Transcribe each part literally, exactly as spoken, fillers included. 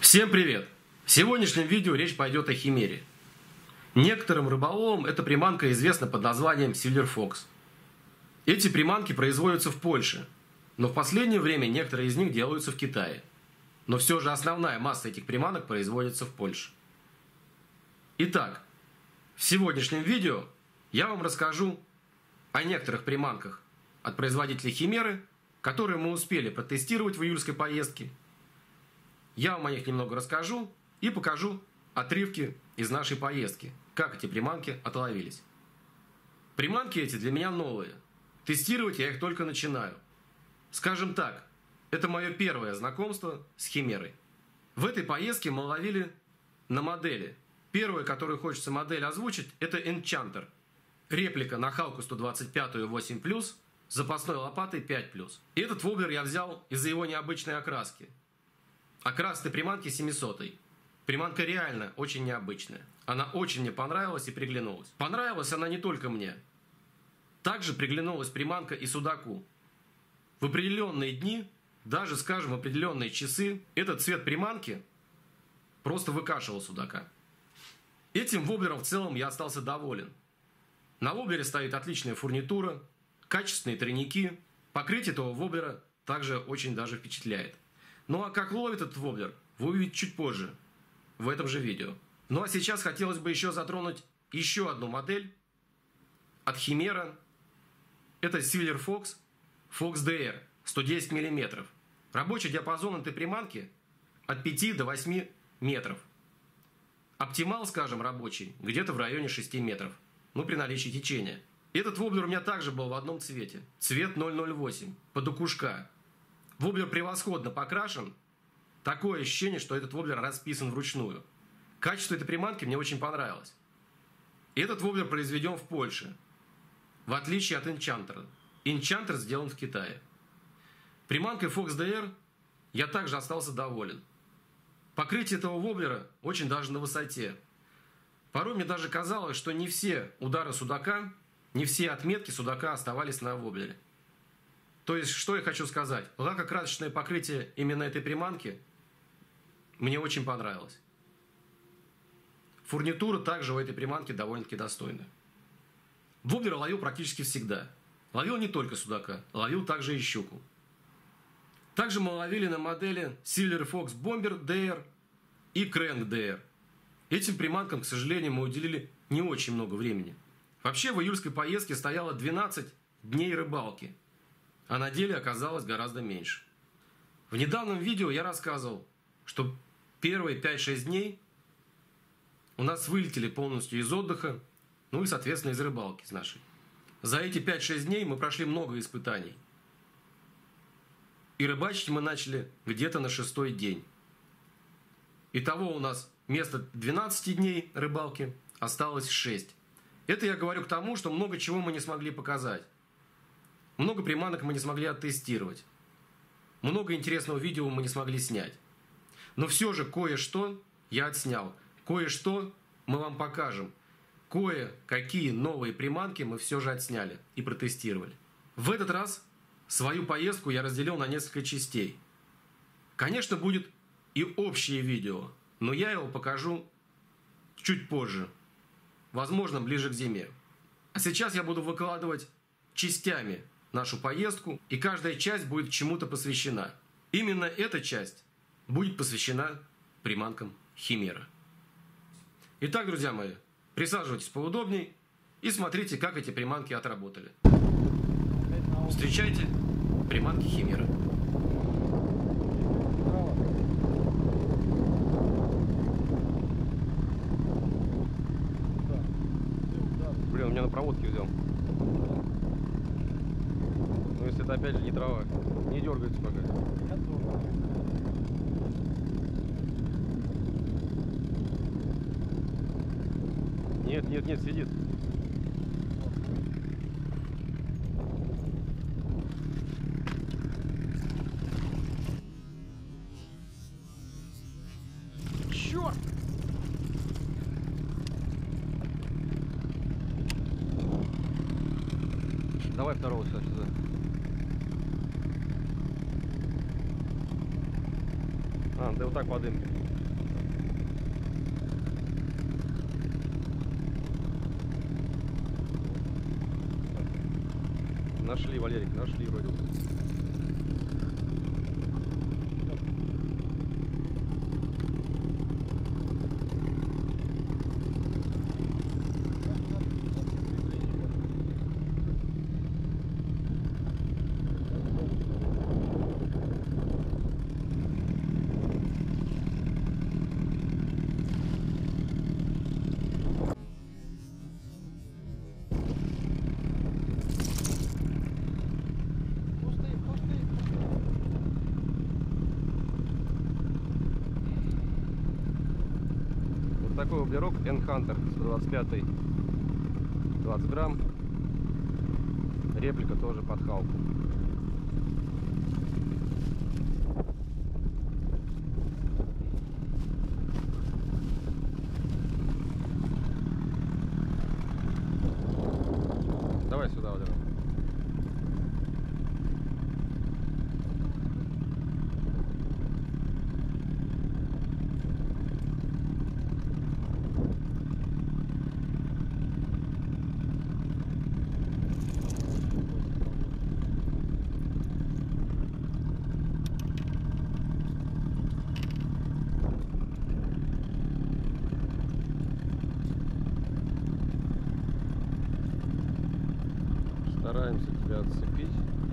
Всем привет! В сегодняшнем видео речь пойдет о химере. Некоторым рыболовам эта приманка известна под названием Silver Fox. Эти приманки производятся в Польше, но в последнее время некоторые из них делаются в Китае. Но все же основная масса этих приманок производится в Польше. Итак, в сегодняшнем видео я вам расскажу о некоторых приманках от производителя Химеры, которые мы успели протестировать в июльской поездке. Я вам о них немного расскажу и покажу отрывки из нашей поездки, как эти приманки отловились. Приманки эти для меня новые. Тестировать я их только начинаю. Скажем так, это мое первое знакомство с Химерой. В этой поездке мы ловили на модели. Первая, которую хочется модель озвучить, это Enchanter. Реплика на Халку сто двадцать пять восемь плюс, запасной лопатой пять плюс. И этот воблер я взял из-за его необычной окраски. Окрас этой приманки семисотой. Приманка реально очень необычная. Она очень мне понравилась и приглянулась. Понравилась она не только мне. Также приглянулась приманка и судаку. В определенные дни, даже, скажем, в определенные часы, этот цвет приманки просто выкашивал судака. Этим воблером в целом я остался доволен. На воблере стоит отличная фурнитура, качественные тройники. Покрытие этого воблера также очень даже впечатляет. Ну а как ловит этот воблер, вы увидите чуть позже, в этом же видео. Ну а сейчас хотелось бы еще затронуть еще одну модель от Химера. Это Silver Fox Fox ди ар сто десять миллиметров. Рабочий диапазон этой приманки от пяти до восьми метров. Оптимал, скажем, рабочий где-то в районе шести метров, ну при наличии течения. Этот воблер у меня также был в одном цвете, цвет ноль ноль восемь, под укушка. Воблер превосходно покрашен. Такое ощущение, что этот воблер расписан вручную. Качество этой приманки мне очень понравилось. Этот воблер произведен в Польше, в отличие от Enchanter. Enchanter сделан в Китае. Приманкой Fox ди ар я также остался доволен. Покрытие этого воблера очень даже на высоте. Порой мне даже казалось, что не все удары судака, не все отметки судака оставались на воблере. То есть, что я хочу сказать? Лакокрасочное покрытие именно этой приманки мне очень понравилось. Фурнитура также у этой приманки довольно-таки достойная. Воблер ловил практически всегда. Ловил не только судака, ловил также и щуку. Также мы ловили на модели Silver Fox Bomber ди ар и Crank ди ар. Этим приманкам, к сожалению, мы уделили не очень много времени. Вообще в июльской поездке стояло двенадцать дней рыбалки. А на деле оказалось гораздо меньше. В недавнем видео я рассказывал, что первые пять-шесть дней у нас вылетели полностью из отдыха, ну и, соответственно, из рыбалки с нашей. За эти пять-шесть дней мы прошли много испытаний. И рыбачить мы начали где-то на шестой день. Итого у нас вместо двенадцати дней рыбалки осталось шесть. Это я говорю к тому, что много чего мы не смогли показать. Много приманок мы не смогли оттестировать. Много интересного видео мы не смогли снять. Но все же кое-что я отснял. Кое-что мы вам покажем. Кое-какие новые приманки мы все же отсняли и протестировали. В этот раз свою поездку я разделил на несколько частей. Конечно, будет и общее видео, но я его покажу чуть позже. Возможно, ближе к зиме. А сейчас я буду выкладывать частями нашу поездку, и каждая часть будет чему-то посвящена. Именно эта часть будет посвящена приманкам Химера. Итак, друзья мои, присаживайтесь поудобней и смотрите, как эти приманки отработали. Встречайте приманки Химера. Блин, у меня на проводке взял. Ну если это опять же не трава, не дергается пока. Нет, нет, нет, сидит. Черт! Давай второго сюда. сюда. А, ты вот так по дымке. Нашли, Валерик, нашли вроде. Такой углерок N-Hunter сто двадцать пять, двадцать грамм, реплика тоже под халку. Давай сюда, вот это. Стараемся тебя отцепить.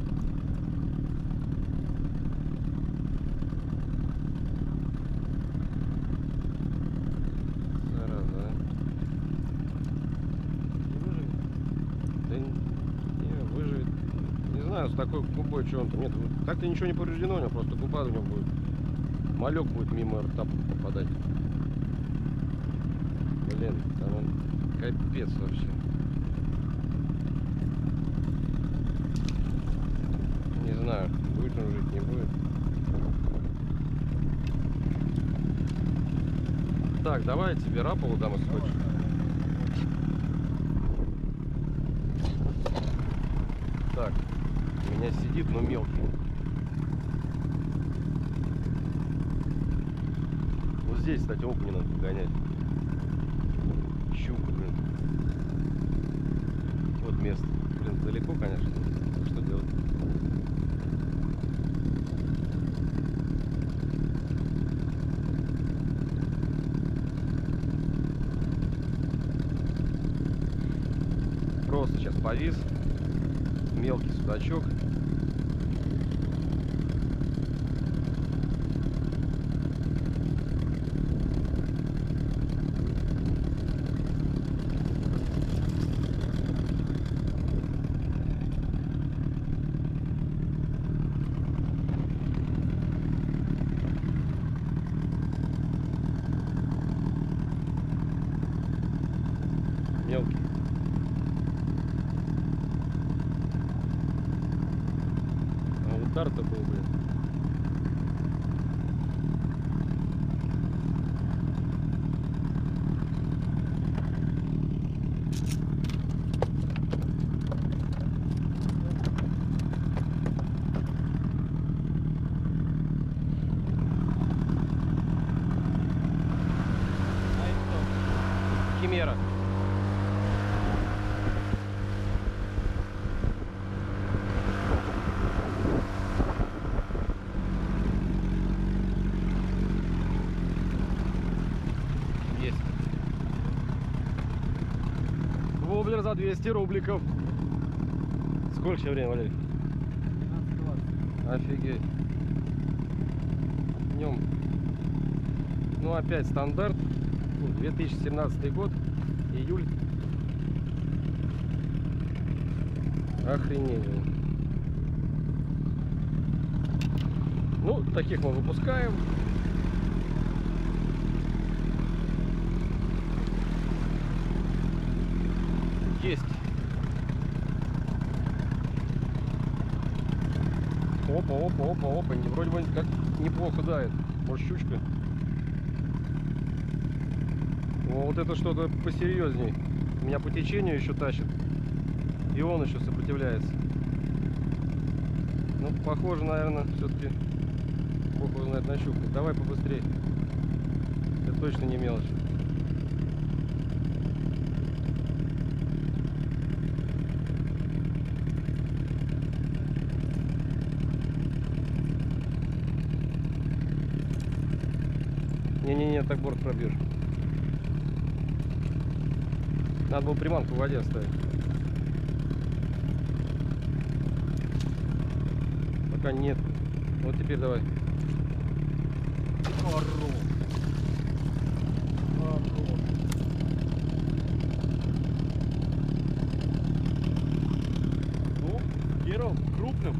Зараза, а? Не выживет? Да не, не выживет. Не знаю, с такой губой что он-то. Нет, так-то ничего не повреждено, у него просто губа у него будет. Малек будет мимо рта попадать. Блин, там он капец вообще. Не знаю, будет он жить, не будет. Так, давай я тебе рапалу дам, если хочешь. Так, у меня сидит, но мелкий. Вот здесь, кстати, окунь не надо гонять. Щука, блин. Вот место. Блин, далеко, конечно. Что делать? Просто сейчас повис. Мелкий судачок. Мелкий. А удар-то был, блин. Химера. Есть. Воблер за двести рубликов. Сколько сейчас время, Валерий? Офигеть. Днем. Ну опять стандарт. две тысячи семнадцатый год. Июль. Охренение. Ну, таких мы выпускаем. Есть. Опа, опа, опа, опа. Вроде бы как неплохо дает. Может, щучка. О, вот это что-то посерьезней. Меня по течению еще тащит. И он еще сопротивляется. Ну, похоже, наверное, все-таки Бог его знает, нащупать. Давай побыстрее. Это точно не мелочь. Не-не-не, так борт пробьешь. Надо было приманку в воде оставить. Пока нет. Вот теперь давай. Хорош. Хорош. Ну, первым крупным.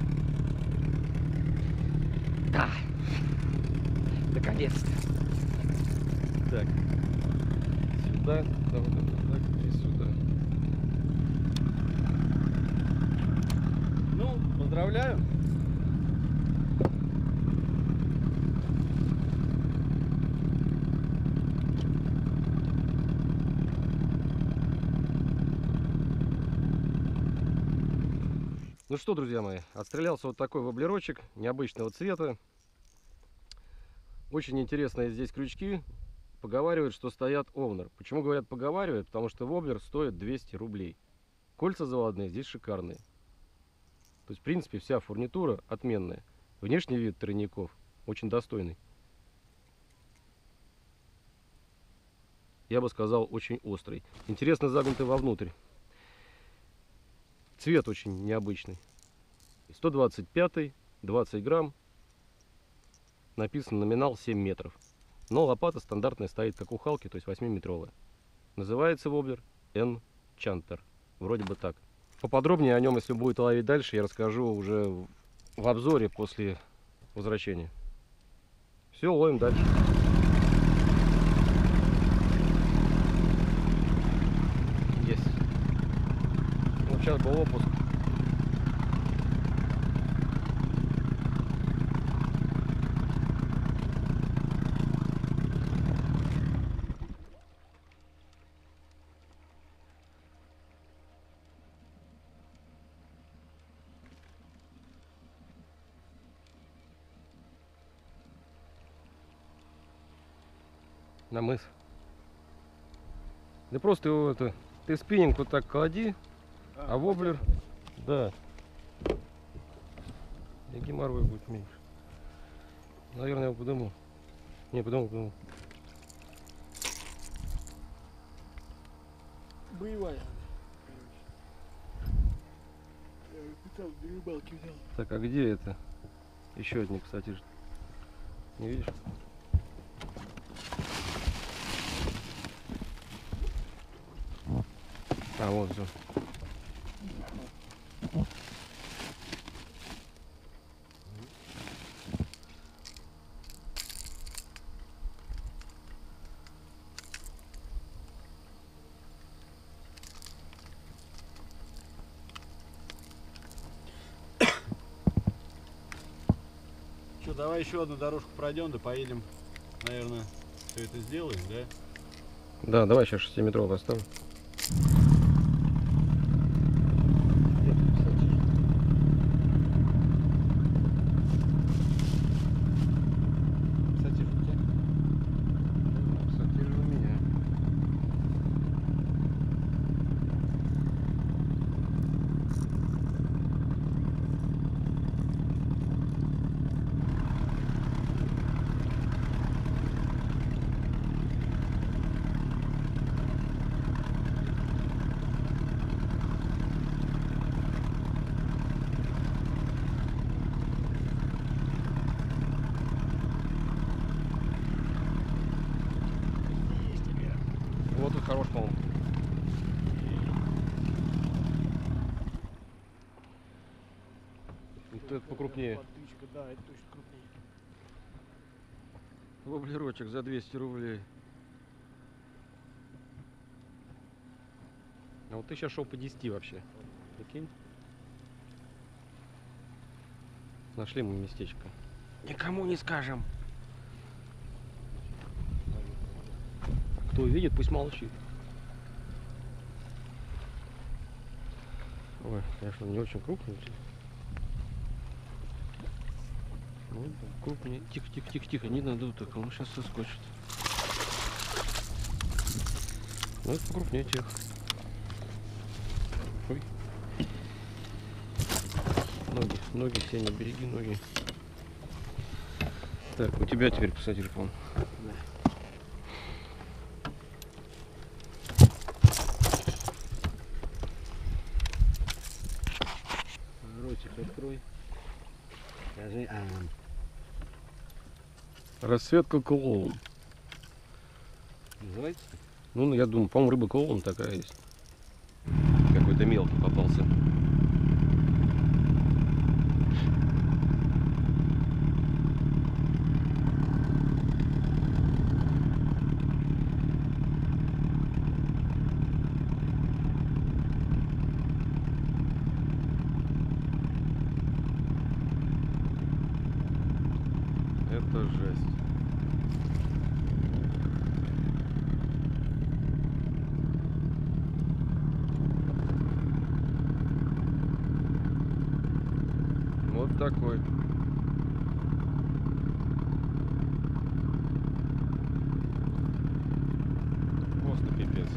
Да. Наконец-то. Так. Сюда. Давай, давай, давай, и сюда. Ну, поздравляю. Ну что, друзья мои, отстрелялся вот такой воблерочек необычного цвета. Очень интересные здесь крючки. Поговаривают, что стоят овнер. Почему говорят поговаривают? Потому что воблер стоит двести рублей. Кольца заводные здесь шикарные. То есть, в принципе, вся фурнитура отменная. Внешний вид тройников очень достойный. Я бы сказал, очень острый. Интересно загнутый вовнутрь. Цвет очень необычный. сто двадцать пять, двадцать грамм. Написано номинал семь метров. Но лопата стандартная стоит как у Халки, то есть восьмиметровая. Называется воблер Enchanter. Вроде бы так. Поподробнее о нем, если будет ловить дальше, я расскажу уже в обзоре после возвращения. Все, ловим дальше. Есть. Вот сейчас был опуск. На мыс. Да просто его это, ты спиннинг вот так клади, а, а воблер, да, и геморрой будет меньше. Наверное, я подумал. Не, подумал, подумал. Боевая. Там две рыбалки взял. Так, а где это? Еще один, кстати, не видишь? А, вот все. Что, давай еще одну дорожку пройдем, да поедем, наверное, все это сделаем, да? Да, давай сейчас шестиметровый оставим. Вот тут хорош, по-моему. Вот этот покрупнее. Подтычка, да, это точно крупнее. Воблерочек за двести рублей. А вот ты сейчас шел по десяти вообще. Прикинь. Нашли мы местечко. Никому не скажем. Кто увидит, пусть молчит. Ой, конечно, не очень крупный. Вот, крупнее. Тихо, тихо, тихо, тихо, не надо так, он сейчас соскочит. Ну это покрупнее тех. Ой. Ноги, ноги, Сеня, береги ноги. Так, у тебя теперь пассатижи, по-моему. Ротик открой. Скажи, а... Расцветка клоун. Называется? Ну, я думаю, по-моему, рыба клоун такая есть. Какой-то мелкий попался. Это жесть. Вот такой. Просто пипец.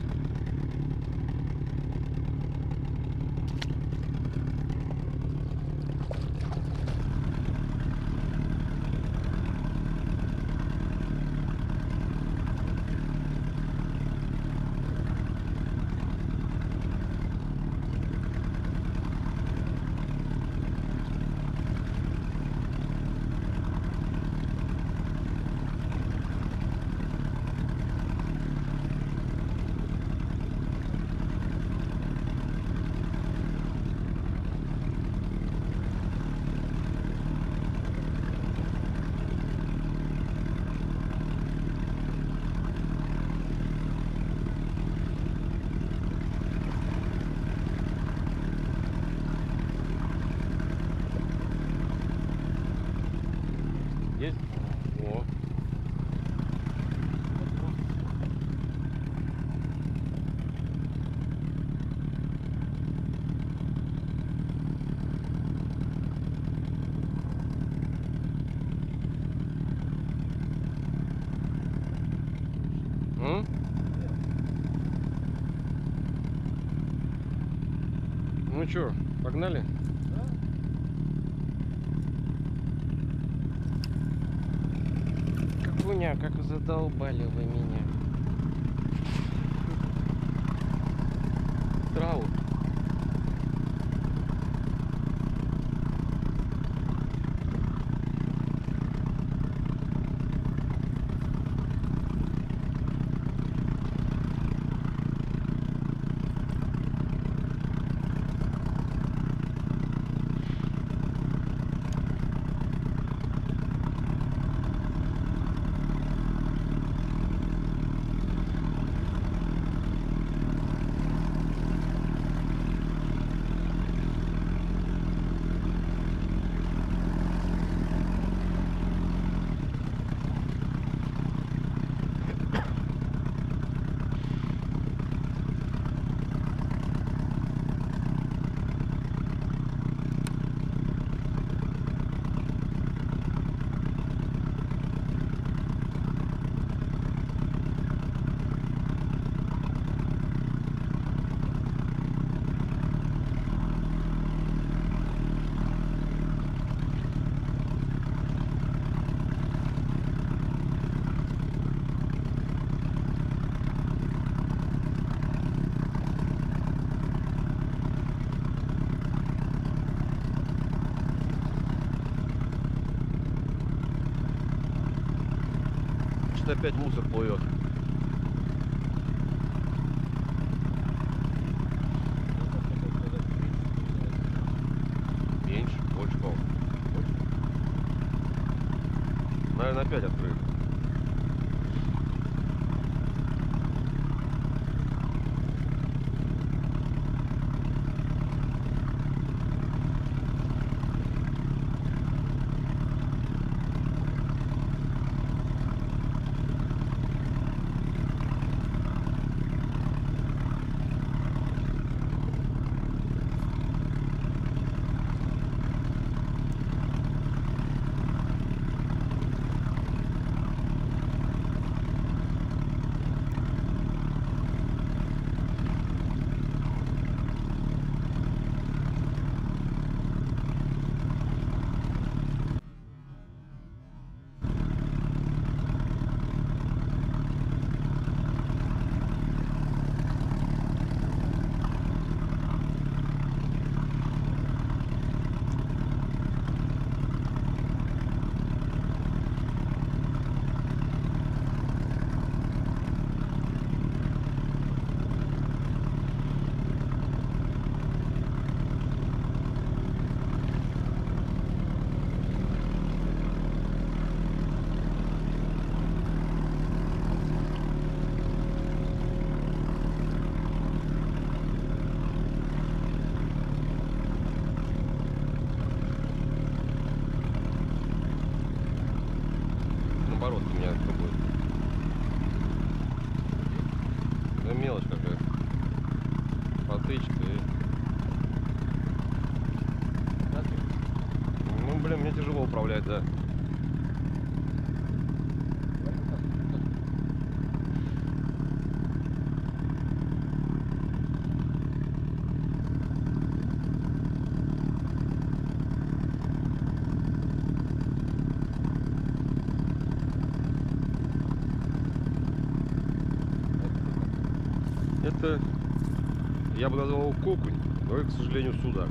Есть? О. М? Ну чё, погнали? Какуня, как задолбали вы меня. Траву. Что опять мусор плывет. Меньше, больше, по-моему. Наверное, опять открыли. мелочь какая-то. Потычка и... Ну, блин, мне тяжело управлять, да. Это, я бы назвал его окунь, но это, к сожалению, судак.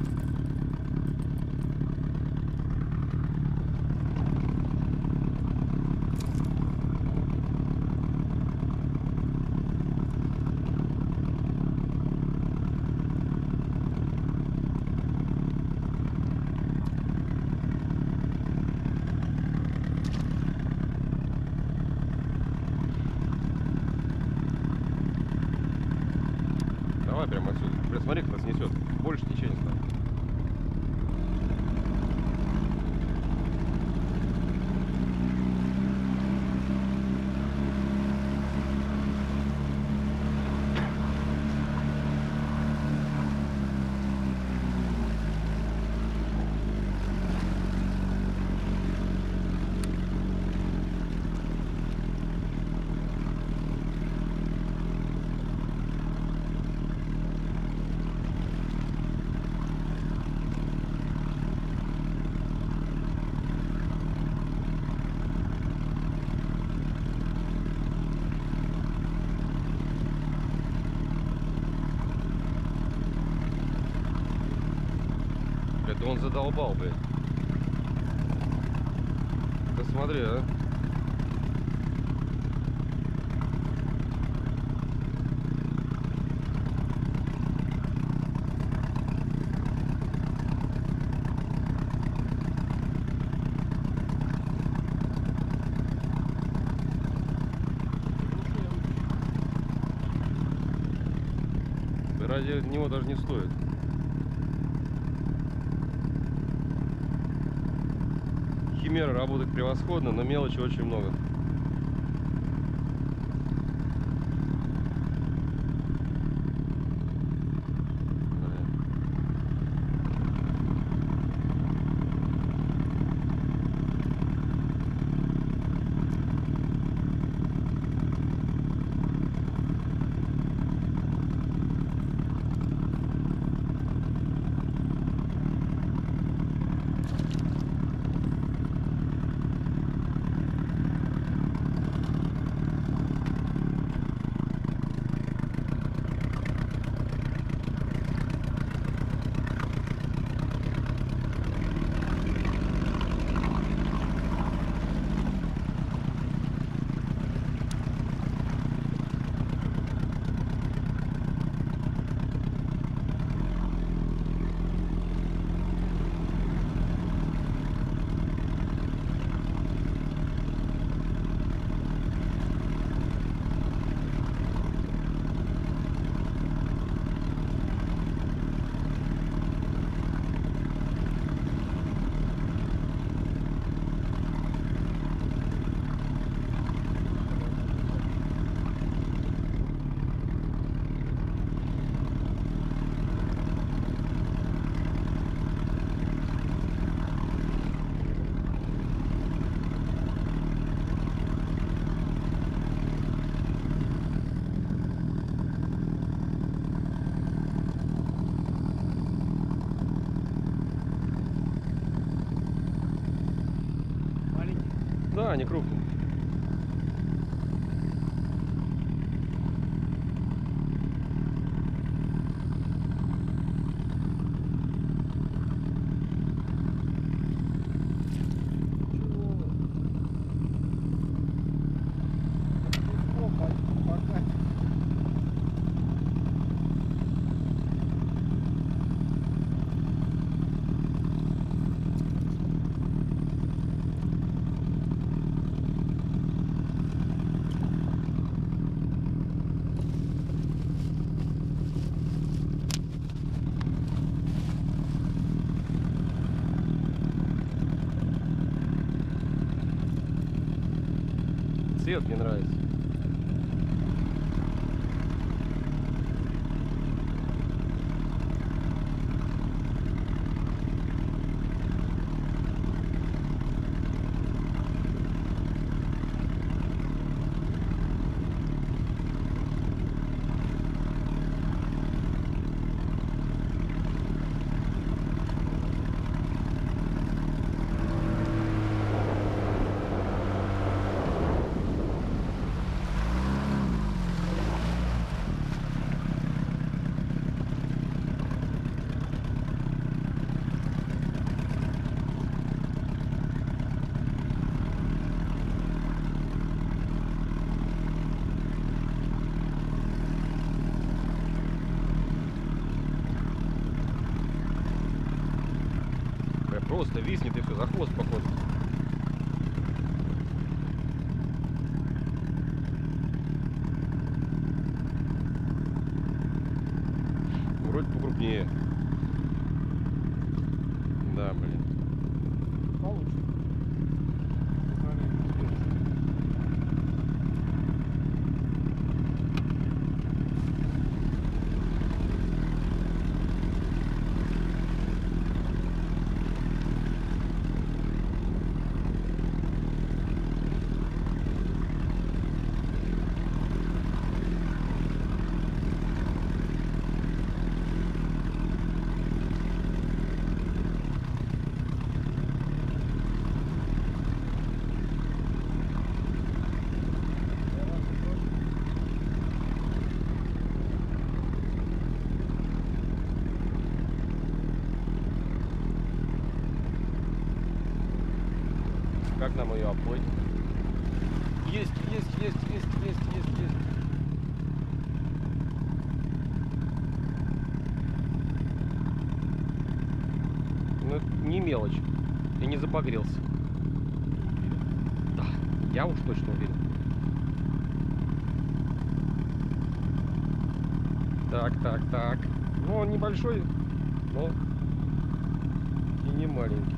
Давай прямо отсюда. Бля, смотри, как нас несет. Больше течения стало. Это он задолбал, блядь. Ты смотри, а. Ради него даже не стоит. Химера работает превосходно, но мелочи очень много. Да, они крупные. Цвет мне нравится. Просто виснет и все, за хвост походу. Вроде покрупнее. Да, блин. Получше. Как нам ее оплыть? Есть, есть, есть, есть, есть, есть, есть. Ну, это не мелочь. И не запогрелся. Да, я уж точно уверен. Так, так, так. Ну, он небольшой, но и не маленький.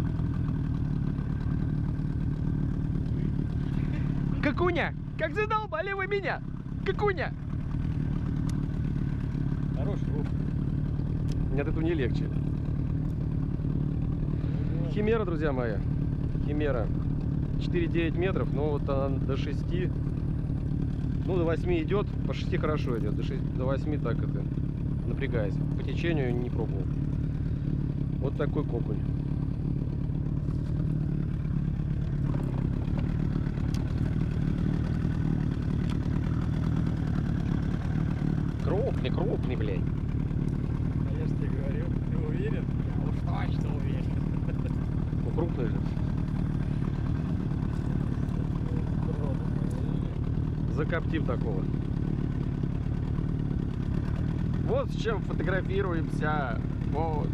Какуня! Как задолбали вы меня! Какуня! Хороший рух. Мне от этого не легче. Химера, друзья мои. Химера. четыре девять метров, но вот она до шести. Ну, до восьми идет. По шести хорошо идет. До, шести, до восьми так это напрягаясь. По течению не пробовал. Вот такой окунь. Крупный, крупный, блядь. А я же тебе говорил, ты уверен? Я уж точно уверен. Ну, крупный же. Закоптив такого. Вот с чем фотографируемся. Вот.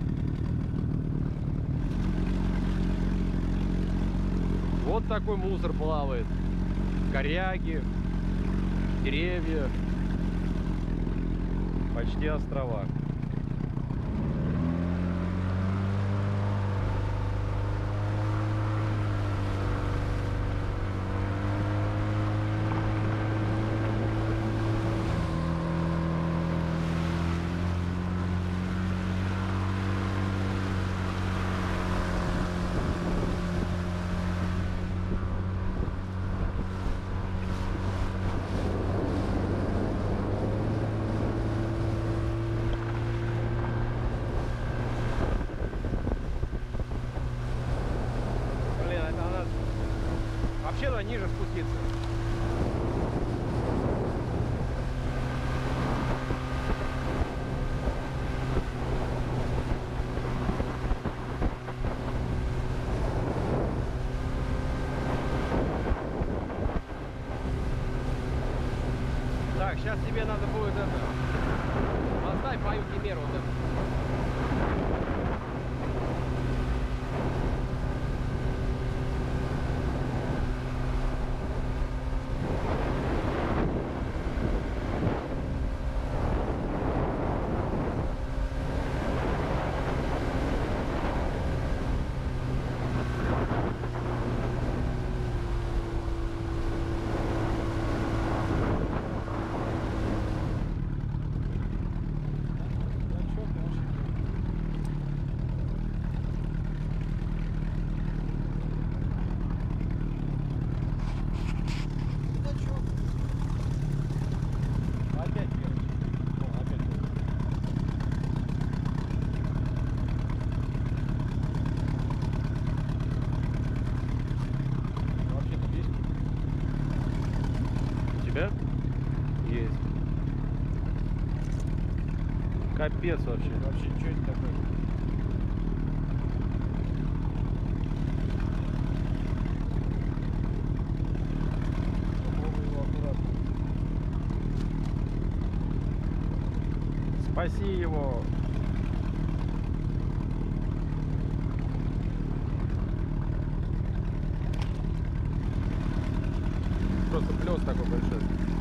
Вот такой мусор плавает. Коряги, деревья. Почти острова. Блин, это надо вообще надо ниже спуститься. Так, сейчас тебе надо будет это. Поставь мою химеру вот эту. Опять первый. О, опять первый. Вообще-то есть. У тебя? Есть. Капец вообще. Вообще, что это такое? Попробуй его аккуратно. Спаси его. такой большой.